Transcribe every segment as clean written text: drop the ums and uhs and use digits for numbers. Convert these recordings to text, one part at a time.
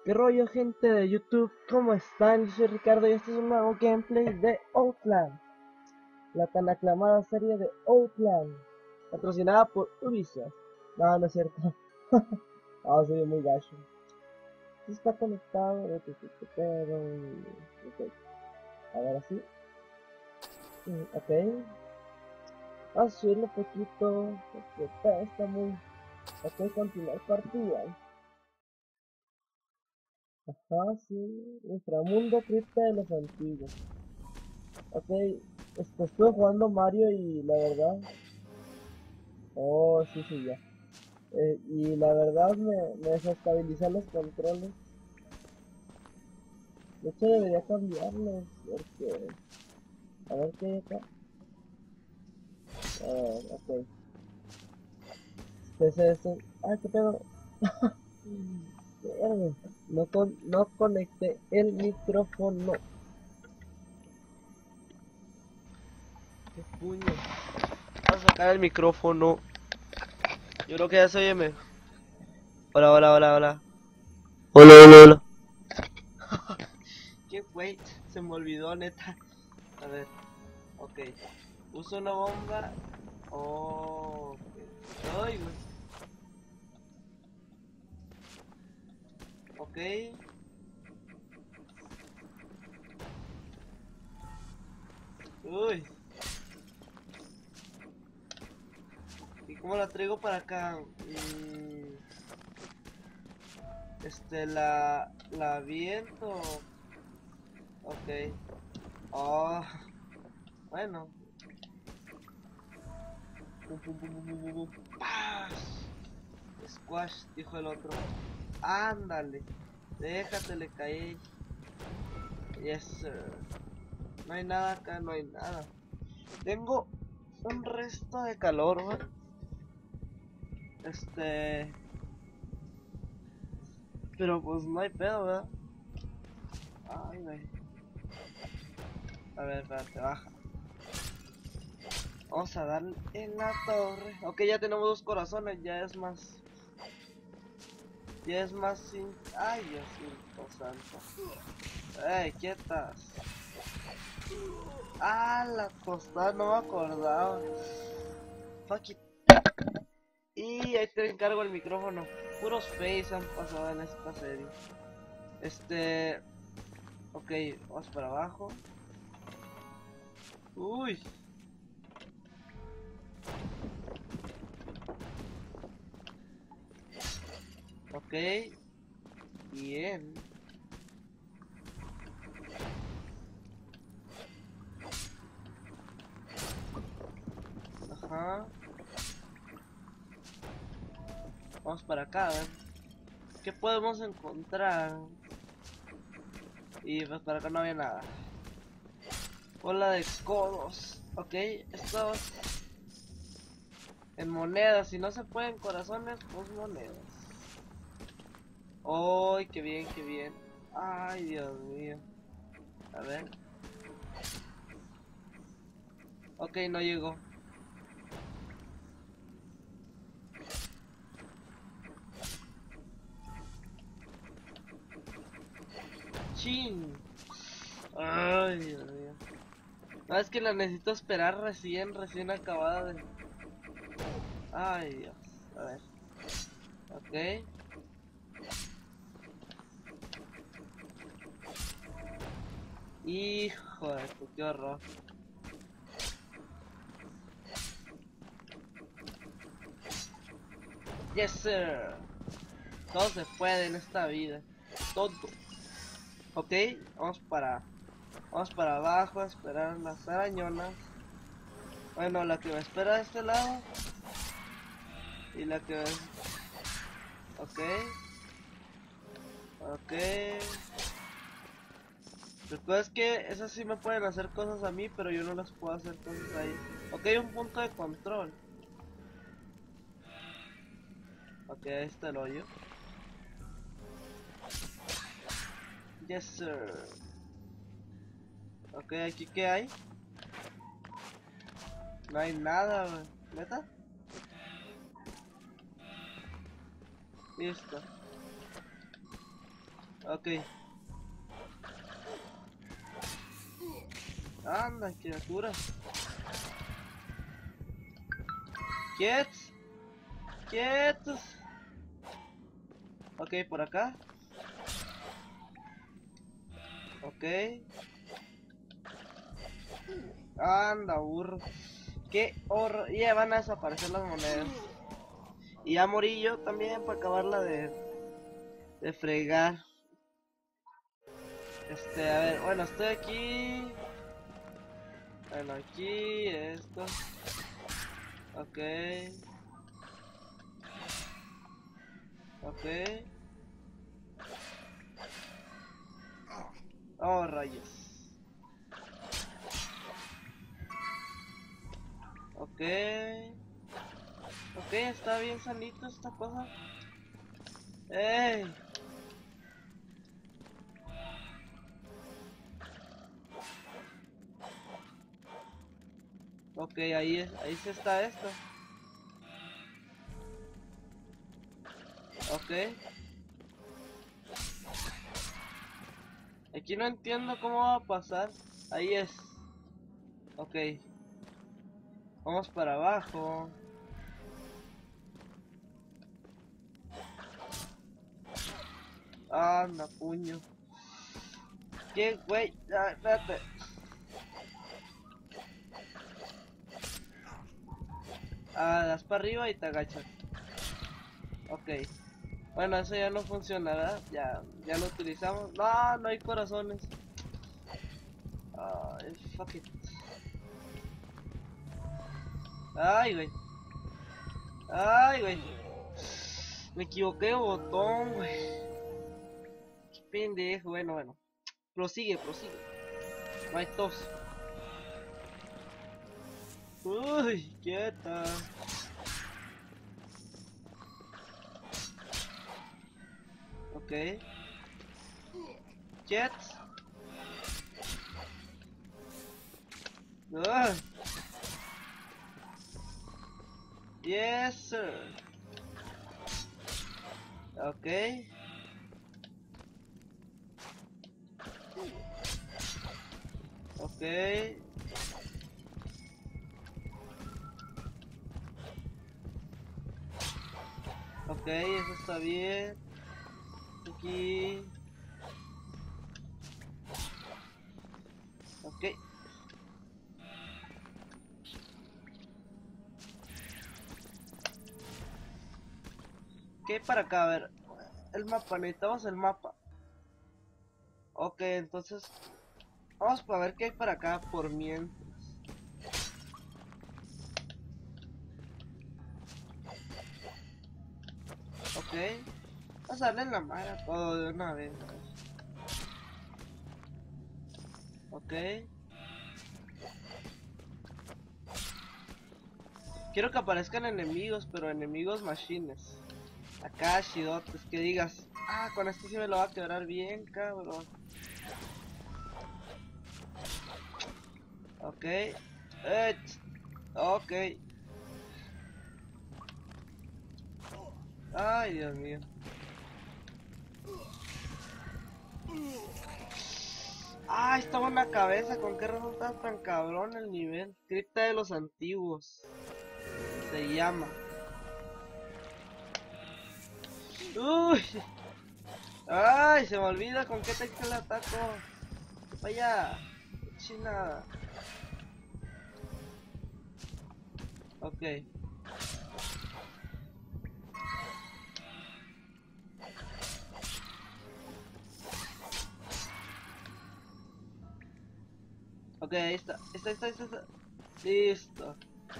¿Qué rollo, gente de YouTube? ¿Cómo están? Yo soy Ricardo y este es un nuevo gameplay de Outland, la tan aclamada serie de Outland, patrocinada por Ubisoft. No, no es cierto. Soy muy gacho. Sí está conectado, pero... Ok, a ver así. Ok. Vamos a subirlo un poquito, porque está muy... Ok, continuar partida. Ajá, sí. Inframundo, cripta de los antiguos. Ok, estuve jugando Mario y la verdad, oh, sí, sí, ya. Y la verdad me desestabilizan los controles. De hecho, debería cambiarlos, porque, a ver qué hay acá. A ver, ok. ¿Qué pedo? Mierda, no conecté el micrófono. ¿Qué puño? Vamos a sacar el micrófono. Yo creo que ya se oye mejor. Hola, hola, hola, hola. Hola, hola, hola. ¿Qué fue? Se me olvidó, neta. A ver, ok. Uso una bomba. Oh, ok. Ay, güey. Ok. Uy. ¿Y cómo la traigo para acá? La aviento. Ok. Oh, bueno. Pum, pum, pum, pum, pum, pum, pum. ¡Pah! Squash, dijo el otro. Ándale. Déjatele caer. Yes, sir. No hay nada acá, no hay nada. Tengo un resto de calor, güey. Este... Pero pues no hay pedo, ¿verdad? Ay, güey. A ver, espérate, baja. Vamos a darle en la torre. Ok, ya tenemos dos corazones, ya es más... Ya es más sin... Ay, Dios santo. Ey, quietas. Ah, la tostada, no me acordaba. Fuck it. Y ahí te encargo el micrófono. Puros face han pasado en esta serie. Ok, vamos para abajo. Uy. Ok. Bien. Ajá. Vamos para acá, a ver. ¿Qué podemos encontrar? Y pues para acá no había nada. Bola de codos. Ok, estos en monedas. Si no se pueden corazones, pues monedas. ¡Ay, qué bien, qué bien! Ay, Dios mío. A ver. Ok, no llegó. ¡Chin! Ay, Dios mío. No, es que la necesito esperar recién acabada de... Ay, Dios. A ver. Ok. Hijo de tu, qué horror. Yes, sir. Todo se puede en esta vida. Todo. Ok, vamos para abajo a esperar las arañonas. Bueno, la que me espera de este lado. Y la que... Ok. Ok. Recuerda es que esas sí me pueden hacer cosas a mí, pero yo no las puedo hacer cosas ahí. Ok, un punto de control. Ok, ahí está el hoyo. Yes, sir. Ok, aquí qué hay. No hay nada, wey. ¿Neta? Listo. Ok. Anda, criatura. Quietos. Quietos. Ok, por acá. Ok. Anda, burro. Qué horror. Y ya van a desaparecer las monedas. Y ya morí yo también para acabarla de fregar. A ver, bueno, estoy aquí. Bueno, aquí, esto. Ok. Ok. Oh, rayos. Ok. Ok, está bien sanito esta cosa. ¡Ey! Ok, ahí se está esto. Ok. Aquí no entiendo cómo va a pasar. Ahí es. Ok. Vamos para abajo. Anda, puño. ¿Qué, güey? Ah, espérate. Ah, das para arriba y te agachas. Ok. Bueno, eso ya no funcionará. Ya lo utilizamos. No, no hay corazones. Ay, fuck it. Ay, güey. Ay, güey. Me equivoqué de botón, güey. Qué pendejo. Bueno. Prosigue. No hay tos. Uy, quieta. Ok. Jet. Ah. Yes, sir. Ok. Ok. Ok, eso está bien. Aquí. Ok. ¿Qué hay para acá? A ver. El mapa, necesitamos el mapa. Ok, entonces. Vamos para ver qué hay para acá por mientras. Ok. Vamos a darle en la madre a todo de una vez. Ok. Quiero que aparezcan enemigos, pero enemigos machines. Acá, shidotes, que digas, ah, con esto sí me lo va a quebrar bien, cabrón. Ok. Ok. Ay, Dios mío. Ah, estaba en la cabeza, ¿con qué razón está tan cabrón el nivel? Cripta de los antiguos. Se llama. Uy. Ay, se me olvida con qué texto le ataco. Vaya. China. Ok. Ok, ahí está. Está. Listo.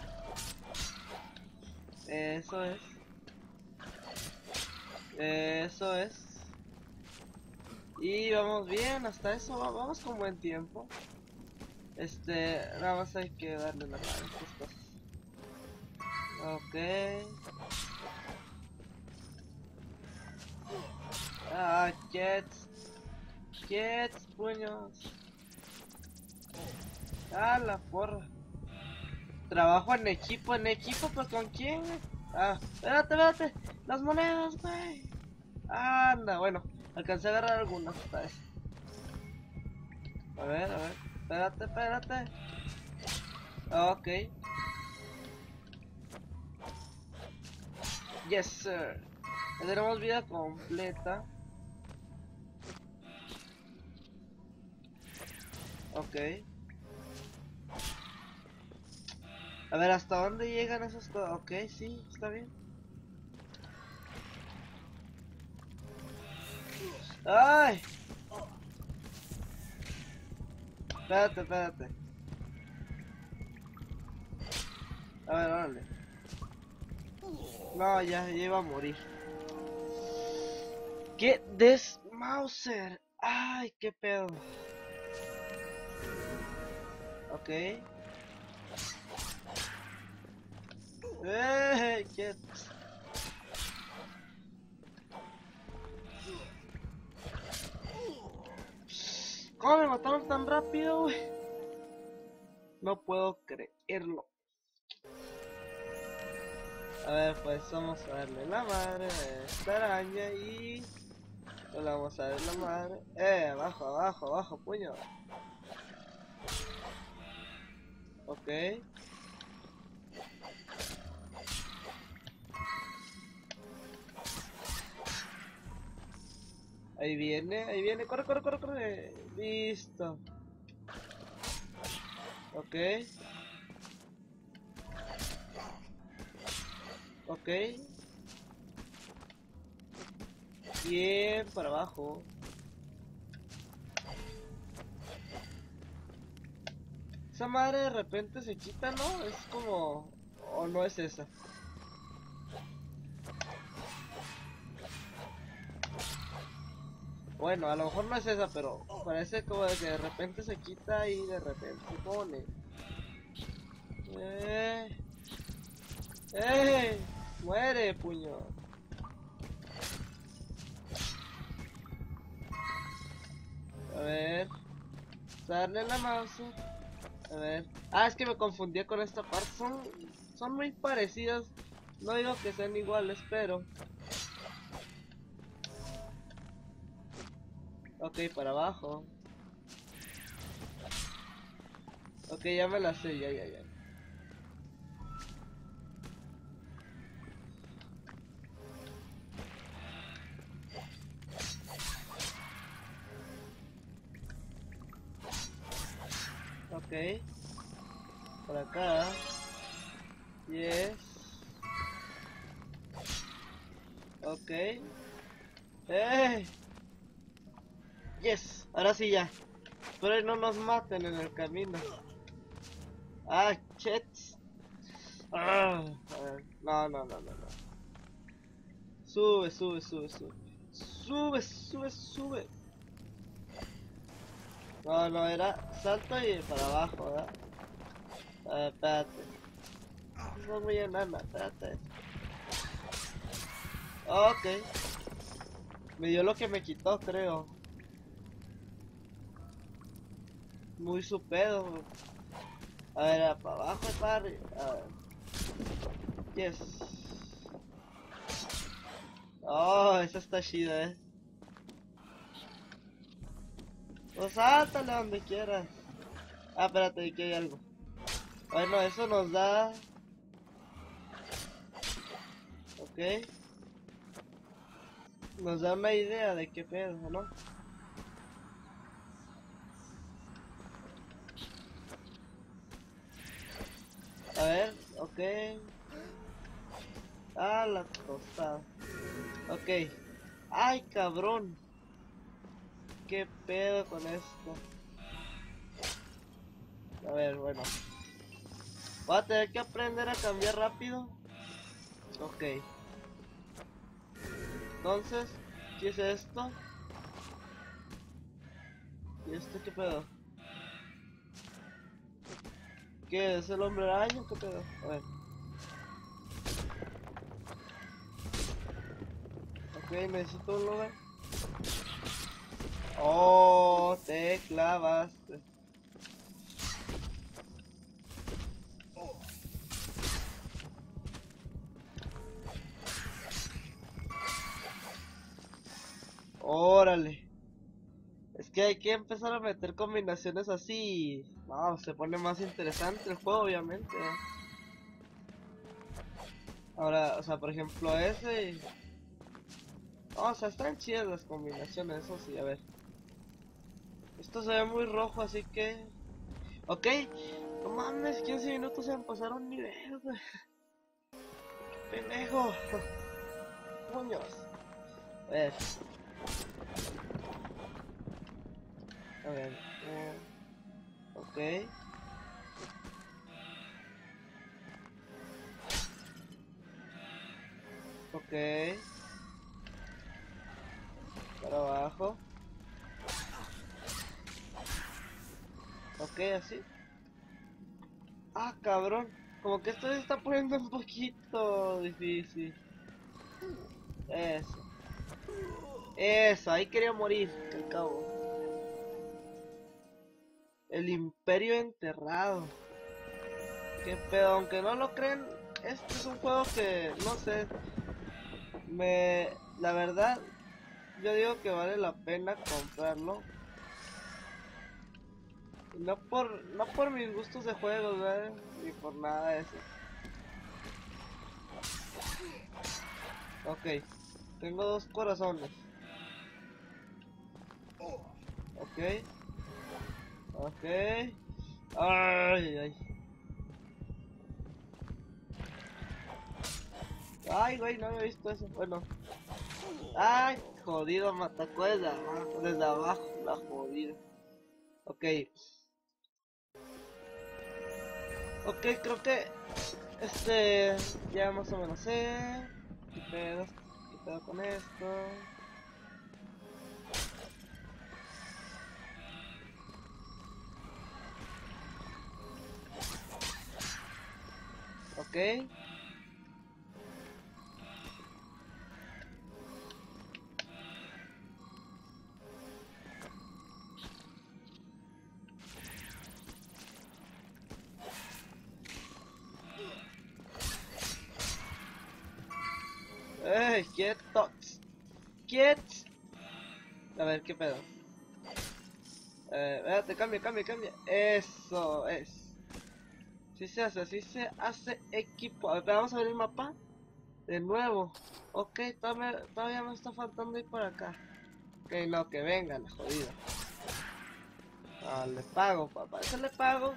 Eso es. Eso es. Y vamos bien, hasta eso vamos con buen tiempo. Nada más hay que darle la mano a estas cosas. Ok. Ah, jets. Jets, puños. Ah, la porra. Trabajo en equipo, pues ¿con quién? Ah, espérate. Las monedas, güey. Anda, bueno. Alcancé a agarrar algunas esta vez. A ver, espérate, espérate. Ok. Yes, sir. Ya tenemos vida completa. Ok. A ver, ¿hasta dónde llegan esos cosas? Ok, sí, está bien. ¡Ay! Espérate, espérate. A ver, órale. No, ya iba a morir. ¡Qué desmauser! ¡Ay, qué pedo! Ok. ¡Qué! ¿Cómo me mataron tan rápido, güey? No puedo creerlo. A ver, pues vamos a darle la madre a esta araña y... le vamos a dar la madre. Abajo, abajo, abajo, puño. Ok. Ahí viene, corre, corre, corre, corre. Listo. Ok. Ok. Bien, para abajo. Esa madre de repente se quita, ¿no? Es como... o no es esa. Bueno, a lo mejor no es esa, pero parece como de que de repente se quita y de repente se pone. ¡Eh! ¡Muere, puño! A ver. Darle la mouse. A ver. Ah, es que me confundí con esta parte. Son muy parecidas. No digo que sean iguales, pero... ok, para abajo. Ok, ya me la sé, ya. Ok. Por acá. Yes. Ok. Yes. Ahora sí ya. Espero y no nos maten en el camino. Ah, chets. Ah, a ver. No. Sube. Sube. No, era salto y para abajo, ¿verdad? Espérate. No muy enana, espérate. Ok. Me dio lo que me quitó, creo. Muy su pedo. A ver, para abajo y para arriba. A ver. Yes. Oh, esa está chida, Pues sáltale donde quieras. Ah, espérate, aquí hay algo. Bueno, eso nos da... ok. Nos da una idea de qué pedo, ¿no? A ver, ok. Ah, la tostada. Ok. Ay, cabrón. ¿Qué pedo con esto? A ver, bueno. Voy a tener que aprender a cambiar rápido. Ok. Entonces, ¿qué es esto? ¿Y esto qué pedo? ¿Qué es el hombre araña? ¿Qué pedo? A ver. Ok, necesito un lugar. Oh, te clavaste. Órale. Es que hay que empezar a meter combinaciones así. No, se pone más interesante el juego, obviamente. Ahora, o sea, por ejemplo, ese. Oh, o sea, están chidas las combinaciones, eso sí, a ver. Esto se ve muy rojo, así que... Ok. No mames, 15 minutos se me pasaron nivel, güey. Pendejo. Muñoz. A ver. A ver. Ok. Ok. Para abajo. Ok, así. Ah, cabrón. Como que esto se está poniendo un poquito difícil. Eso. Eso, ahí quería morir, que al cabo. El Imperio Enterrado. Qué pedo, aunque no lo creen, este es un juego que, no sé, la verdad, yo digo que vale la pena comprarlo. Y no por mis gustos de juegos, ¿verdad? Ni por nada de eso. Ok, tengo 2 corazones. Ok, ok. Ay, ay. Ay, güey, no había visto eso. Bueno. Ay, jodido, me atacó desde abajo, la jodida. Ok. Ok, creo que ya más o menos sé. ¿Qué pedo con esto? Ok. ¡Ey! ¡Quietos! ¡Quietos! A ver, ¿qué pedo? Espérate, cambia. Eso es. Sí se hace equipo. A ver, vamos a ver el mapa. De nuevo. Ok, todavía me está faltando ir por acá. Ok, no, que vengan, jodido. Ah, le pago, papá. Eso le pago.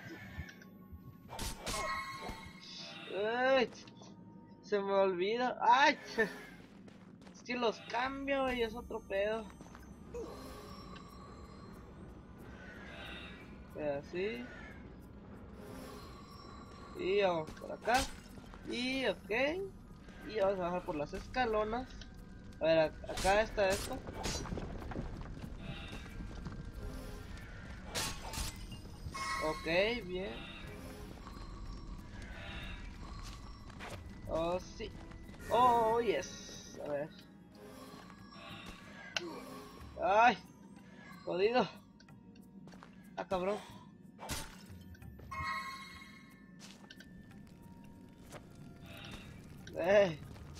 Ay, se me olvida. Ay, es que los cambio y es otro pedo. Así. Y vamos por acá. Y ok. Y vamos a bajar por las escalonas. A ver, acá está esto. Ok, bien. Oh, sí. Oh, yes. A ver. Ay, jodido. Ah, cabrón. Eh.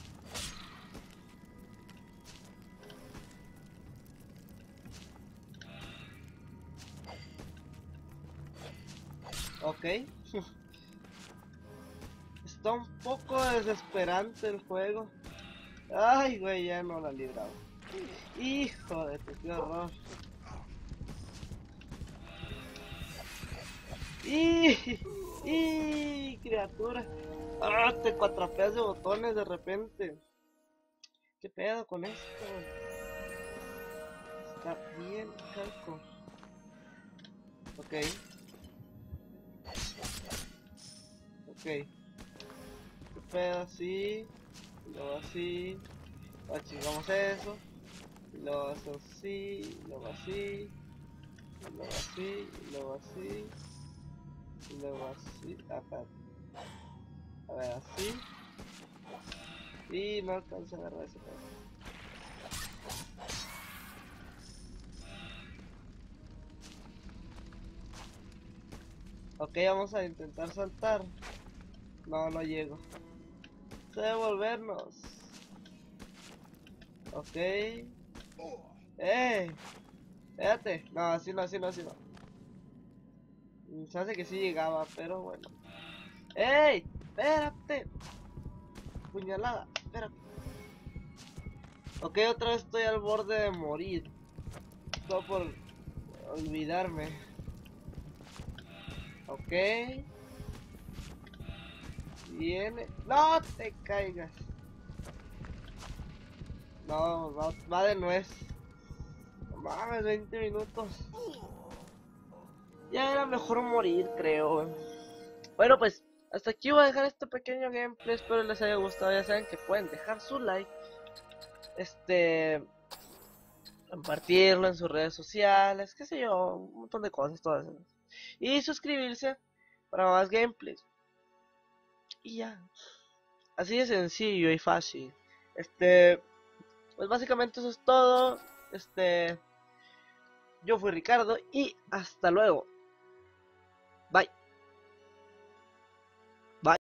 Ok. Está un poco desesperante el juego. Ay, güey, ya no la he librado. Hijo de tu, qué horror. ¡Y criatura! ¡Ah! Te cuatrapeas de botones de repente. ¿Qué pedo con esto? Está bien calco. Ok. Ok. ¿Qué pedo así? Y luego así. Ahora chingamos eso. Y luego así. Y luego así. Y luego así. Y luego así. Y luego así. Acá. A ver, así. Y no alcanza a agarrar ese pedo. Ok, vamos a intentar saltar. No, no llego. Devolvernos. Ok. ¡Ey! Espérate. No, así no, así no, así no. Se hace que sí llegaba, pero bueno. ¡Ey! Espérate. Puñalada. Espérate. Ok, otra vez estoy al borde de morir. Todo por olvidarme. Ok. Viene. ¡No te caigas! No, va de nuez. No mames, 20 minutos. Ya era mejor morir, creo. Bueno, pues hasta aquí voy a dejar este pequeño gameplay. Espero les haya gustado. Ya saben que pueden dejar su like. Compartirlo en sus redes sociales. Qué sé yo. Un montón de cosas, todas esas. Y suscribirse para más gameplays. Y ya. Así de sencillo y fácil. Pues básicamente eso es todo. Yo fui Ricardo y hasta luego. Bye. Bye.